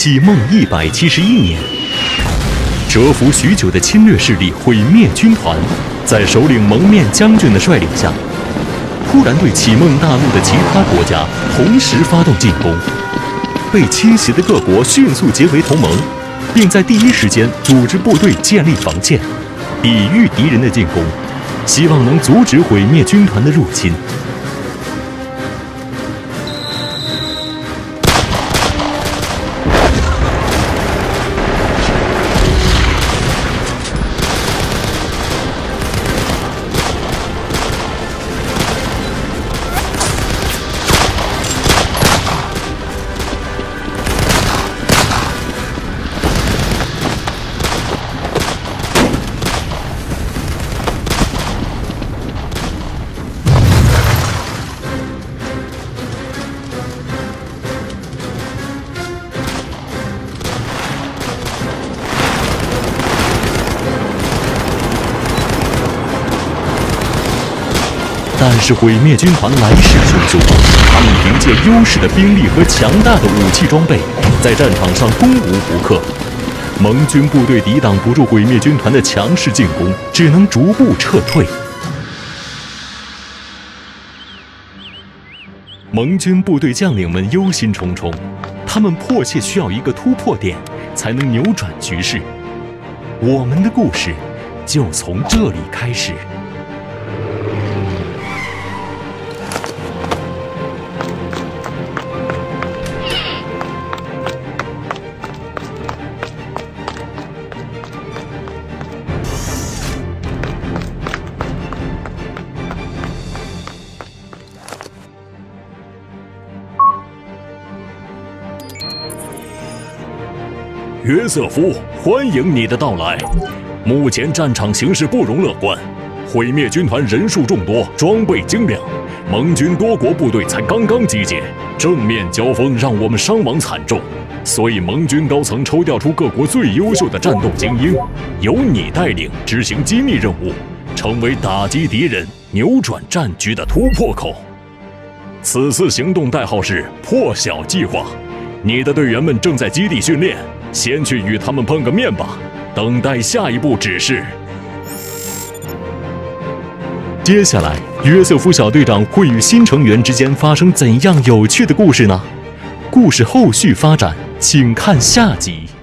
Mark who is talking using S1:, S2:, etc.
S1: 启梦171年，蛰伏许久的侵略势力毁灭军团，在首领蒙面将军的率领下，突然对启梦大陆的其他国家同时发动进攻。被侵袭的各国迅速结为同盟，并在第一时间组织部队建立防线，抵御敌人的进攻，希望能阻止毁灭军团的入侵。但是毁灭军团来势汹汹，他们凭借优势的兵力和强大的武器装备，在战场上攻无不克。盟军部队抵挡不住毁灭军团的强势进攻，只能逐步撤退。盟军部队将领们忧心忡忡，他们迫切需要一个突破点，才能扭转局势。我们的故事就从这里开始。
S2: 约瑟夫，欢迎你的到来。目前战场形势不容乐观，毁灭军团人数众多，装备精良，盟军多国部队才刚刚集结，正面交锋让我们伤亡惨重。所以盟军高层抽调出各国最优秀的战斗精英，由你带领执行机密任务，成为打击敌人、扭转战局的突破口。此次行动代号是“破晓计划”，你的队员们正在基地训练。先去与他们碰个面吧，等待下一步指示。
S1: 接下来，约瑟夫小队长会与新成员之间发生怎样有趣的故事呢？故事后续发展，请看下集。